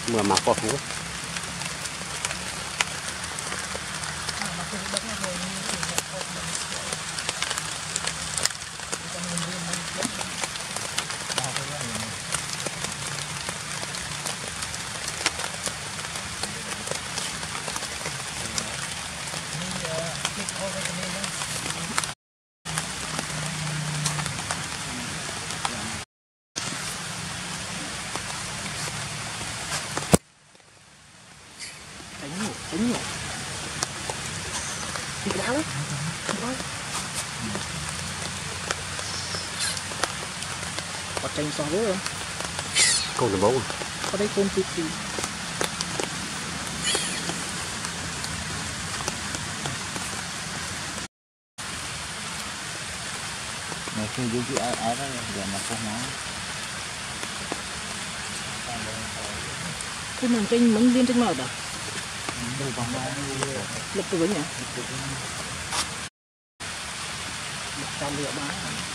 mưa mà có thú Tính nhỉ? Thì đá đấy. Có tranh so với không? câu là bấu Có đây con tí. Này khi dưới cái áo đó giờ mà không nói. Cái màn tranh mấy viên tranh màu đó. Đây vòng đó Lập từ với nhỉ? Trăm liệu bán.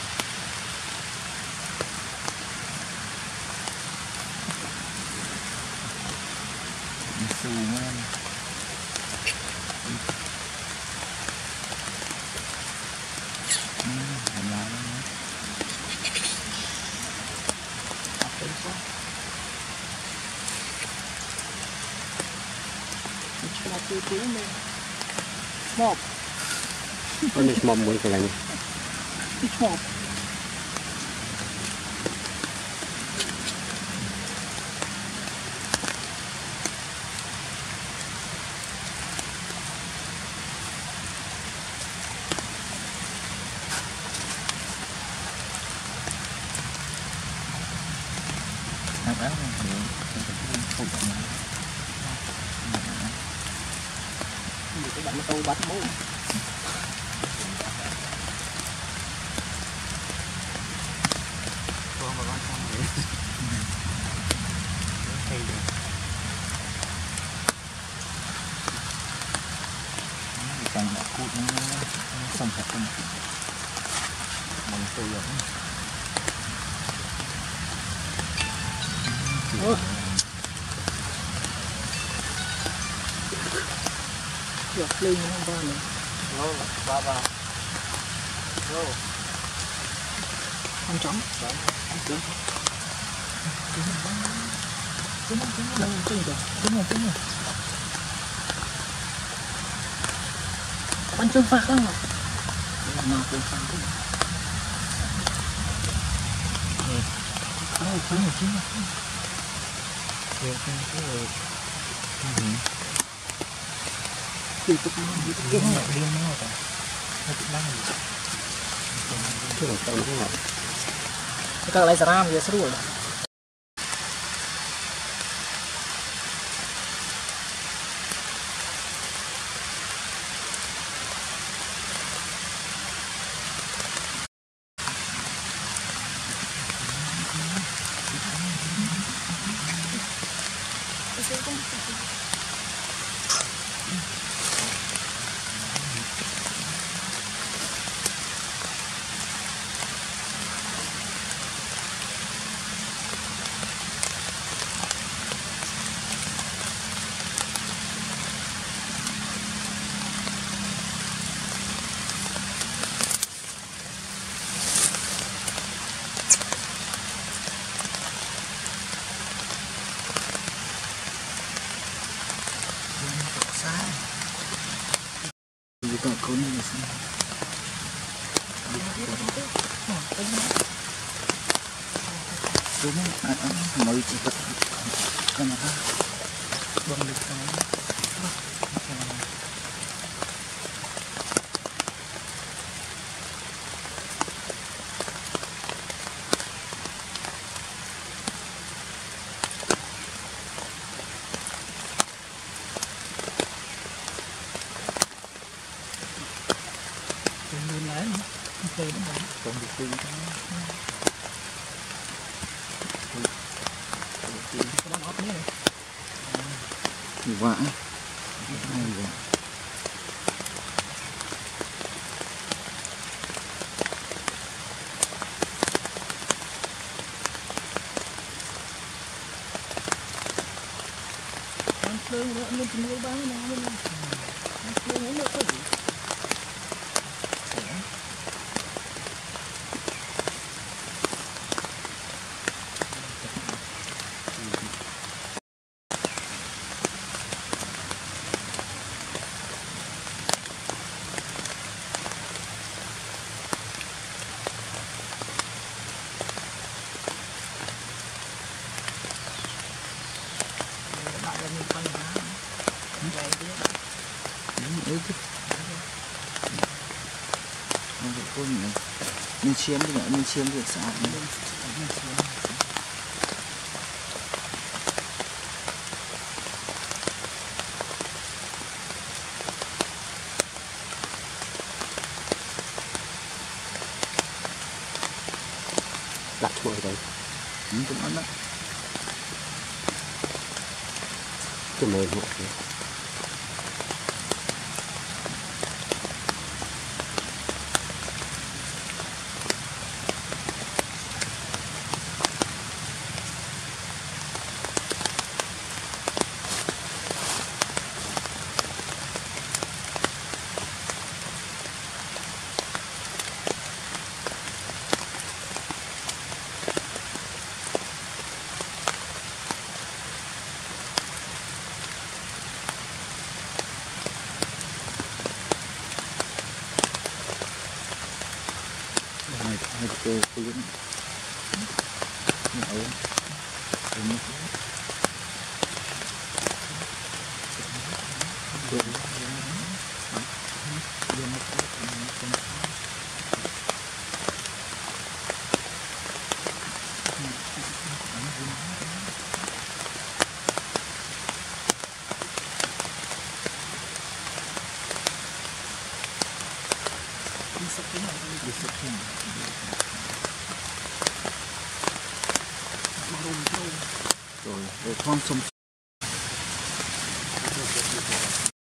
xù men. Mop. con đi mom muốn cái này Mop. Ăn áo không phục Cái bạn tôi bắt bố. con mà con xong rồi hay rồi càng đã cút nó xong thật không bằng tôi rồi Dọc lên không ba nữa. ba Không chóng. trứng rồi Bắn trứng phạt đó mà. Mà trứng phạt đó. Trứng Thì tôi nói như thế này. điên nó rồi nó cũng đang cái này tao không ngọt Kita lại seram dia seru lah. Buka kau ni sini. Rumah mau cepat kenapa? Bang dekat. Còn được tiền vạ hay vậy. Phơi nữa mình chỉ mua bán cái nào mình phơi nó được thôi. Bạn là mình quay hóa vậy chứ ấy chứ mình chiếm đi nữa mình chiếm được sao đặt chuột đấy cũng ăn đó cái mềm hộ hai cô cứ nó ổn đi sập cái này đi sắp thêm rung rồi để con xong